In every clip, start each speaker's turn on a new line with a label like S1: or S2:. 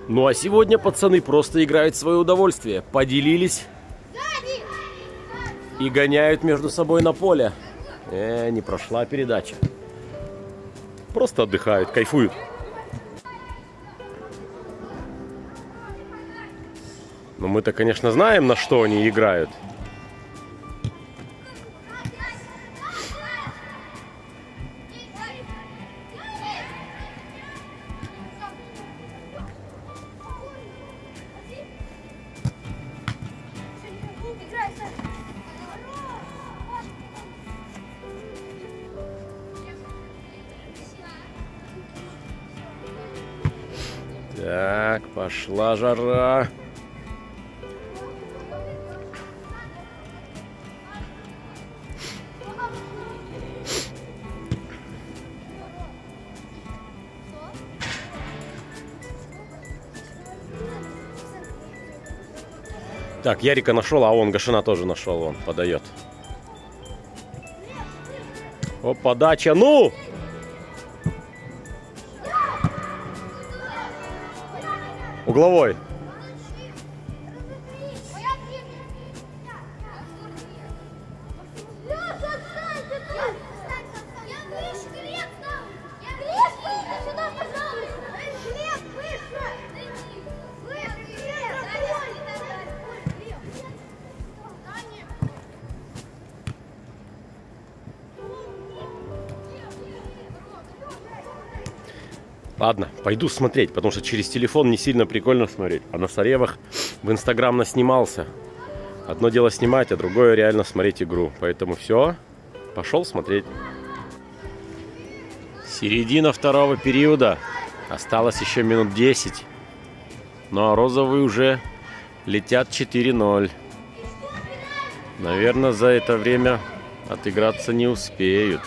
S1: Ну а сегодня пацаны просто играют в свое удовольствие. Поделились и гоняют между собой на поле. Не прошла передача. Просто отдыхают, кайфуют. Но мы-то, конечно, знаем, на что они играют. Так, пошла жара. Так, Ярика нашел, а он Гашина тоже нашел, он подает. О, подача, ну! Угловой. Ладно, пойду смотреть, потому что через телефон не сильно прикольно смотреть. А на Саревах в Инстаграм наснимался. Одно дело снимать, а другое реально смотреть игру. Поэтому все, пошел смотреть. Середина второго периода. Осталось еще минут 10. Ну а розовые уже летят 4-0. Наверное, за это время отыграться не успеют.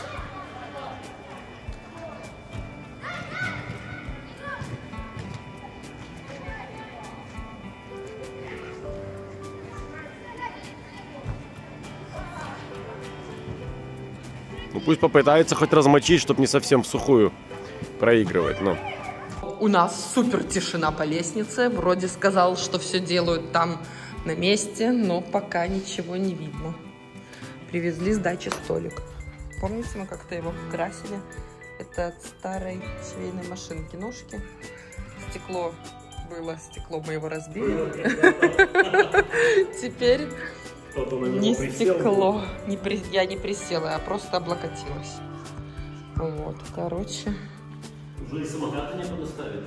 S1: Ну пусть попытаются хоть размочить, чтобы не совсем в сухую проигрывать. Но.
S2: У нас супер тишина по лестнице. Вроде сказал, что все делают там на месте, но пока ничего не видно. Привезли с дачи столик. Помните, мы как-то его красили? Это от старой швейной машинки ножки. Стекло было, стекло мы его разбили. Теперь... Не стекло. Я не присела, а просто облокотилась. Вот, короче.
S1: Уже и самокаты не подоставили.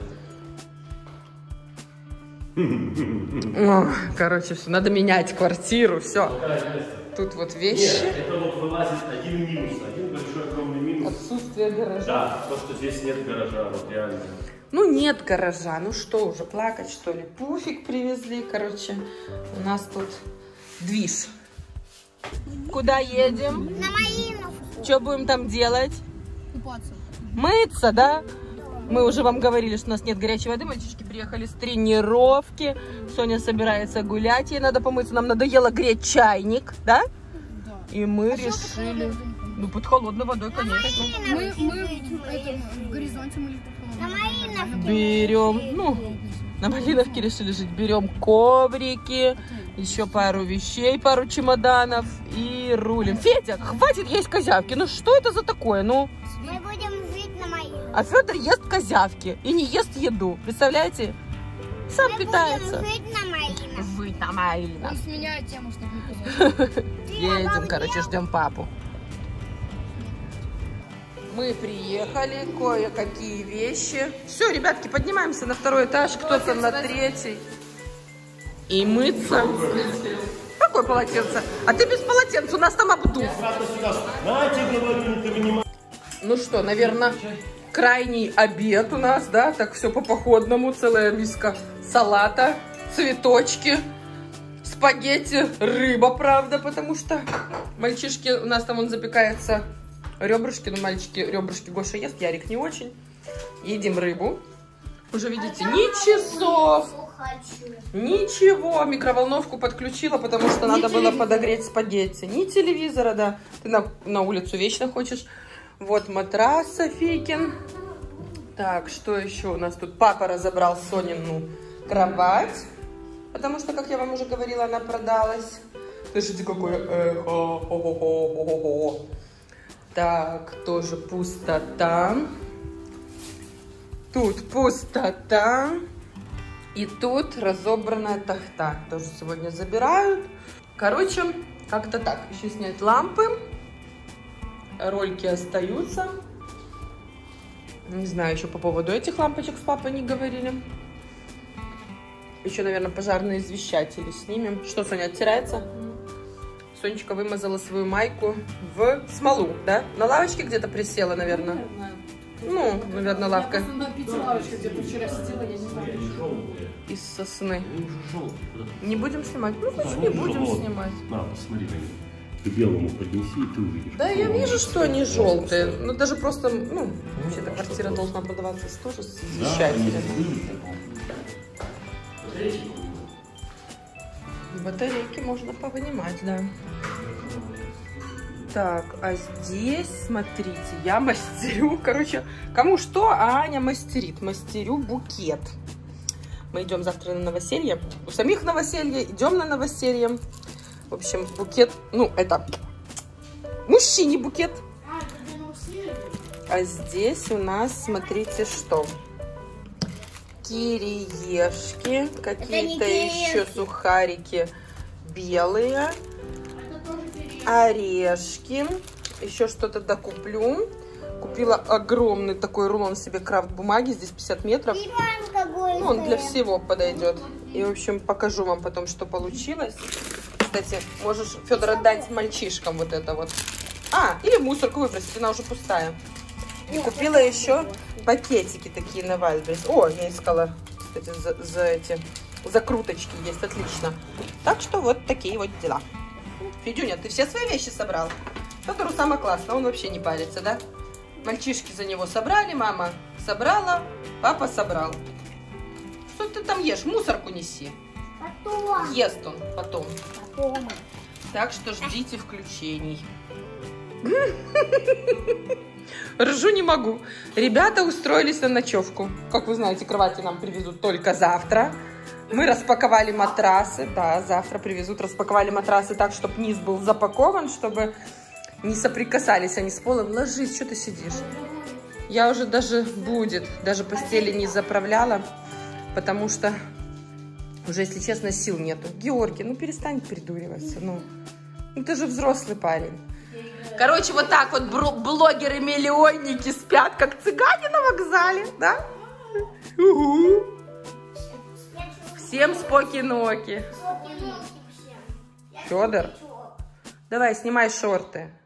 S2: Короче, все, надо менять квартиру, все. Тут вот вещи.
S1: Нет, это вот вылазит один минус, один большой огромный минус.
S2: Отсутствие гаража.
S1: Да, то, что здесь нет гаража, вот реально.
S2: Ну нет гаража, ну что уже, плакать что ли? Пуфик привезли, короче. У нас тут движ. Куда едем?
S3: На Малиновку.
S2: Что будем там делать?
S3: Купаться.
S2: Мыться, да? Мы уже вам говорили, что у нас нет горячей воды. Мальчишки приехали с тренировки. Соня собирается гулять. Ей надо помыться. Нам надоело греть чайник, да?
S3: Да.
S2: И мы решили... Ну, под холодной водой, конечно.
S3: Мы в горизонте мы на Малиновке.
S2: Берем, ну, на Малиновке решили жить. Берем коврики, еще пару вещей, пару чемоданов и рулим. Федя, хватит есть козявки. Ну, что это за такое? Ну,
S3: Мы будем жить на Малиновке.
S2: а Федор ест козявки и не ест еду. Представляете? Сам
S3: Мы
S2: питается.
S3: будем жить на Малиновке.
S2: Жить на Малиновке.
S3: Он сменяет тему, чтобы не казалось.
S2: Едем, короче, ждем папу. Мы приехали, кое-какие вещи. Все, ребятки, поднимаемся на второй этаж, кто-то на третий. И мыться. Какое полотенце? А ты без полотенца, у нас там обдув. Ну что, наверное, крайний обед у нас, да? Так все по походному, целая миска салата, цветочки, спагетти, рыба, правда, потому что мальчишки, у нас там он запекается ребрышки, ну мальчики ребрышки Гоша ест, Ярик не очень. Едим рыбу. Уже видите, ни часов, ничего. Микроволновку подключила, потому что надо было подогреть спагетти. Ни телевизора, да. Ты на улицу вечно хочешь. Вот матрас Софийкин. Так, что еще у нас тут? Папа разобрал Сонину кровать, потому что, как я вам уже говорила, она продалась. Слышите, какое эхо. Так, тоже пустота. Тут пустота. И тут разобранная тахта. Тоже сегодня забирают. Короче, как-то так. Еще снять лампы. Рольки остаются. Не знаю, еще по поводу этих лампочек с папой не говорили. Еще, наверное, пожарные извещатели снимем. Что, Соня, оттирается? Сонечка вымазала свою майку в смолу, да? На лавочке где-то присела, наверное. Ну, наверное, лавка.
S3: Я на 5 лавочках где-то вчера сидела, я не знаю.
S2: Из сосны. Не будем снимать? Ну, значит, не будем снимать.
S1: На, посмотри на них. Ты белому поднеси, и ты увидишь.
S2: Да, я вижу, что они желтые. Ну, даже просто, ну, вообще-то квартира должна продаваться тоже с извещателями. Батарейки можно повынимать, да. Так, а здесь, смотрите, я мастерю, короче, кому что, а Аня мастерит. Мастерю букет. Мы идем завтра на новоселье. У самих новоселье, идем на новоселье. В общем, букет, ну, это мужчине букет. А здесь у нас, смотрите, что? Кириешки, какие-то еще сухарики белые. Орешки. Еще что-то докуплю. Купила огромный такой рулон себе крафт бумаги. Здесь 50 метров. Ну, он для всего подойдет. И, в общем, покажу вам потом, что получилось. Кстати, можешь, Федор, отдать мальчишкам вот это вот. А, или мусорку выбросить, она уже пустая. И купила еще пакетики такие на Вальберес. О, я искала, кстати, за эти закруточки есть, отлично. Так что вот такие вот дела. Федюня, ты все свои вещи собрал? Федору самое классно, он вообще не парится, да? Мальчишки за него собрали, мама собрала, папа собрал. Что ты там ешь? Мусорку неси.
S3: Потом.
S2: Ест он потом.
S3: Потом.
S2: Так что ждите включений. Ржу не могу. Ребята устроились на ночевку. Как вы знаете, кровати нам привезут только завтра. Мы распаковали матрасы. Да, завтра привезут. Распаковали матрасы так, чтобы низ был запакован, чтобы не соприкасались они с полом. Ложись, что ты сидишь? Я уже даже постели не заправляла, потому что уже, если честно, сил нету. Георгий, ну перестань придуриваться. Ну ты же взрослый парень. Короче, вот так вот блогеры-миллионники спят, как цыгане на вокзале, да? Угу. Всем споки-ноки. Федор, давай, снимай шорты.